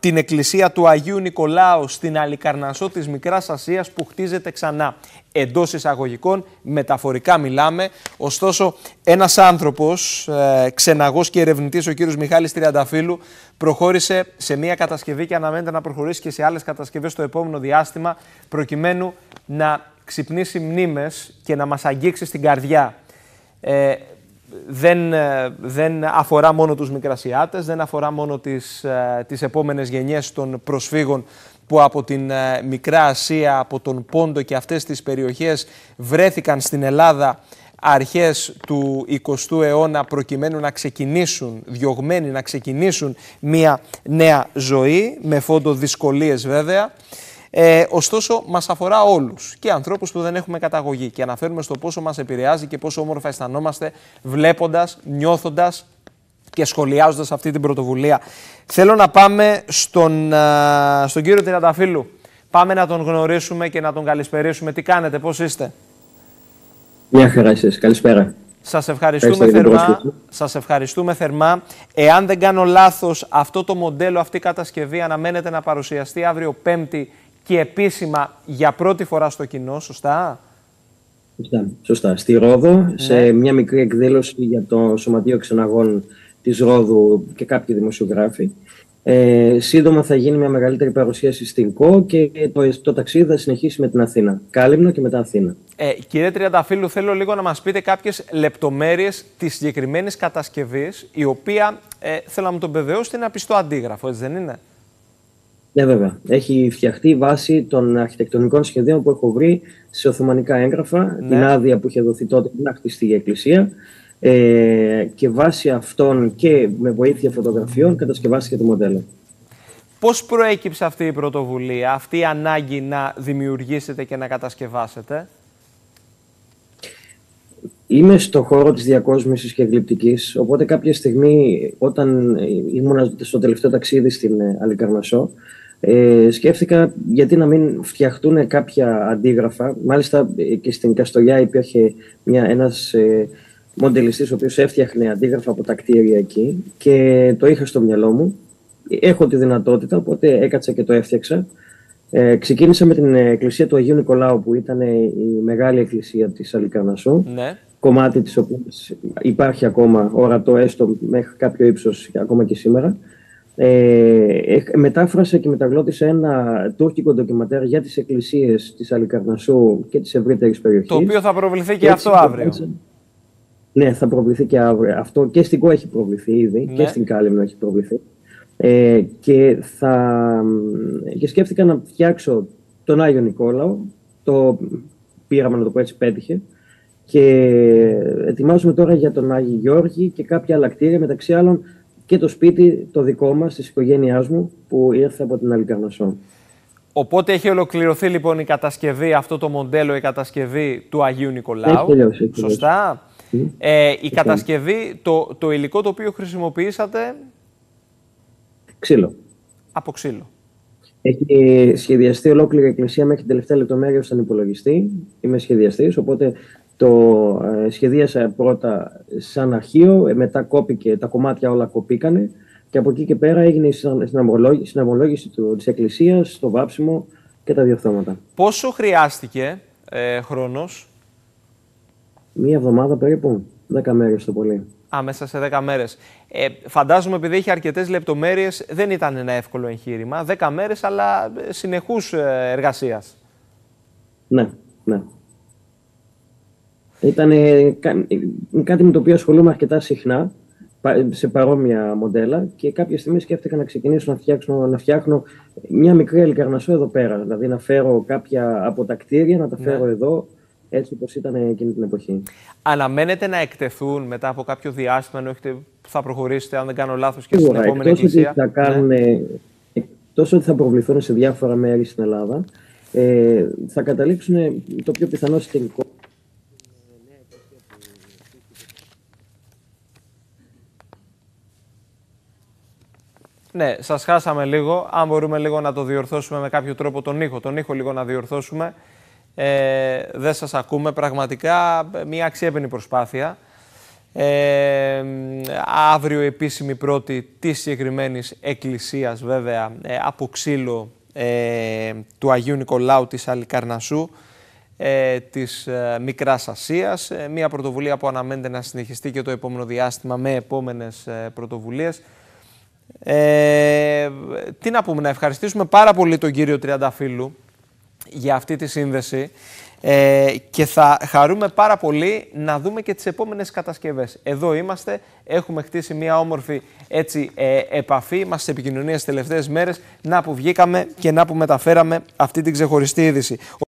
την εκκλησία του Αγίου Νικολάου στην Αλικαρνασσό της Μικράς Ασίας που χτίζεται ξανά. Εντός εισαγωγικών, μεταφορικά μιλάμε. Ωστόσο, ένας άνθρωπος, ξεναγός και ερευνητής, ο κύριος Μιχάλης Τριανταφύλου, προχώρησε σε μια κατασκευή και αναμένεται να προχωρήσει και σε άλλες κατασκευές στο επόμενο διάστημα, προκειμένου να ξυπνήσει μνήμες και να μας αγγίξει στην καρδιά. Δεν αφορά μόνο τους Μικρασιάτες, δεν αφορά μόνο τις επόμενες γενιές των προσφύγων που από την Μικρά Ασία, από τον Πόντο και αυτές τις περιοχές βρέθηκαν στην Ελλάδα αρχές του 20ου αιώνα προκειμένου να ξεκινήσουν, διωγμένοι να ξεκινήσουν μια νέα ζωή, με φόντο δυσκολίες βέβαια. Ωστόσο, μας αφορά όλους και ανθρώπους που δεν έχουμε καταγωγή και αναφέρουμε στο πόσο μας επηρεάζει και πόσο όμορφα αισθανόμαστε βλέποντας, νιώθοντας και σχολιάζοντας αυτή την πρωτοβουλία. Θέλω να πάμε στον κύριο Τριανταφύλου. Πάμε να τον γνωρίσουμε και να τον καλησπερίσουμε. Τι κάνετε, πώς είστε? Μια χαρά εσείς. Καλησπέρα. Σας ευχαριστούμε θερμά. Εάν δεν κάνω λάθος, αυτό το μοντέλο, αυτή η κατασκευή αναμένεται να παρουσιαστεί αύριο Πέμπτη και επίσημα για πρώτη φορά στο κοινό, σωστά? Σωστά. Στη Ρόδο, σε μια μικρή εκδήλωση για το Σωματείο Ξεναγών της Ρόδου και κάποιοι δημοσιογράφοι. Σύντομα θα γίνει μια μεγαλύτερη παρουσίαση στην ΚΟ και το ταξίδι θα συνεχίσει με την Αθήνα. Κάλυμνο και μετά Αθήνα. Κύριε Τριανταφύλου, θέλω λίγο να μας πείτε κάποιες λεπτομέρειες της συγκεκριμένης κατασκευής, η οποία, θέλω να μου το βεβαιώσετε, είναι απιστό αντίγραφο, έτσι δεν είναι? Ναι, βέβαια. Έχει φτιαχτεί βάσει των αρχιτεκτονικών σχεδίων που έχω βρει σε οθωμανικά έγγραφα, την άδεια που είχε δοθεί τότε να χτιστεί η εκκλησία. Και βάσει αυτών και με βοήθεια φωτογραφιών κατασκευάστηκε το μοντέλο. Πώς προέκυψε αυτή η πρωτοβουλία, αυτή η ανάγκη να δημιουργήσετε και να κατασκευάσετε? Είμαι στο χώρο της διακόσμησης και γλυπτικής, οπότε κάποια στιγμή όταν ήμουν στο τελευταίο ταξίδι στην Αλικαρνασσό, σκέφτηκα γιατί να μην φτιαχτούν κάποια αντίγραφα. Μάλιστα και στην Καστοριά υπήρχε ένας μοντελιστής ο οποίος έφτιαχνε αντίγραφα από τα κτίρια εκεί και το είχα στο μυαλό μου. Έχω τη δυνατότητα, οπότε έκατσα και το έφτιαξα. Ξεκίνησα με την εκκλησία του Αγίου Νικολάου, που ήταν η μεγάλη εκκλησία της Αλικαρνασσού. Ναι. Κομμάτι της οποίας υπάρχει ακόμα ορατό, έστω μέχρι κάποιο ύψος, ακόμα και σήμερα. Μετάφρασα και μεταγλώτησα ένα τουρκικό ντοκιματέρ για τις εκκλησίες της Αλικαρνασσού και της ευρύτερης περιοχής. Το οποίο θα προβληθεί και αυτό αύριο. Ναι, θα προβληθεί και αύριο. Αυτό και στην ΚΟ έχει προβληθεί ήδη, και στην Κάλυμνο έχει προβληθεί. Και σκέφτηκα να φτιάξω τον Άγιο Νικόλαο. Το πείραμα, να το πω έτσι, πέτυχε. Και ετοιμάζουμε τώρα για τον Άγιο Γιώργη και κάποια άλλα κτίρια, μεταξύ άλλων και το σπίτι το δικό μας, της οικογένειάς μου, που ήρθε από την Αλικαρνασσό. Οπότε έχει ολοκληρωθεί λοιπόν η κατασκευή, αυτό το μοντέλο, η κατασκευή του Αγίου Νικολάου. Έχει σωστά. Η κατασκευή, το υλικό το οποίο χρησιμοποιήσατε... Ξύλο. Από ξύλο. Έχει σχεδιαστεί ολόκληρη η εκκλησία μέχρι την τελευταία λεπτομέρεια στον υπολογιστή. Είμαι σχεδιαστής, οπότε το σχεδίασα πρώτα σαν αρχείο, μετά κόπηκε, τα κομμάτια όλα κοπήκανε και από εκεί και πέρα έγινε η συναμολόγηση της εκκλησίας, το βάψιμο και τα διορθώματα. Πόσο χρειάστηκε χρόνος? Μία εβδομάδα περίπου, 10 μέρες το πολύ. Μέσα σε 10 μέρες. Φαντάζομαι, επειδή είχε αρκετές λεπτομέρειες, δεν ήταν ένα εύκολο εγχείρημα. 10 μέρες, αλλά συνεχούς εργασίας. Ναι, ναι. Ήταν κάτι με το οποίο ασχολούμαι αρκετά συχνά, σε παρόμοια μοντέλα, και κάποια στιγμή σκέφτηκα να ξεκινήσω να φτιάχνω μια μικρή Αλικαρνασσό εδώ πέρα. Δηλαδή να φέρω κάποια από τα κτίρια, να τα φέρω εδώ, έτσι όπως ήταν εκείνη την εποχή. Αναμένετε να εκτεθούν μετά από κάποιο διάστημα, ενώ θα προχωρήσετε, αν δεν κάνω λάθος, και στην επόμενη εκκλησία? Εκτός ότι θα προβληθούν σε διάφορα μέρη στην Ελλάδα, θα καταλήξουν το πιο πιθανό στην ΚΟ. Ναι, σας χάσαμε λίγο. Αν μπορούμε λίγο να το διορθώσουμε με κάποιο τρόπο, τον ήχο λίγο να διορθώσουμε. Δεν σας ακούμε. Πραγματικά μια αξιέπαινη προσπάθεια. Αύριο επίσημη πρώτη της συγκεκριμένης εκκλησίας, βέβαια, από ξύλο του Αγίου Νικολάου της Αλικαρνασσού, της Μικράς Ασίας. Μια πρωτοβουλία που αναμένεται να συνεχιστεί και το επόμενο διάστημα με επόμενες πρωτοβουλίες. Τι να πούμε, να ευχαριστήσουμε πάρα πολύ τον κύριο Τριανταφύλλου για αυτή τη σύνδεση και θα χαρούμε πάρα πολύ να δούμε και τις επόμενες κατασκευές. Εδώ είμαστε, έχουμε χτίσει μια όμορφη έτσι, επαφή, είμαστε σε επικοινωνία στις τελευταίες μέρες, να που βγήκαμε και να που μεταφέραμε αυτή την ξεχωριστή είδηση.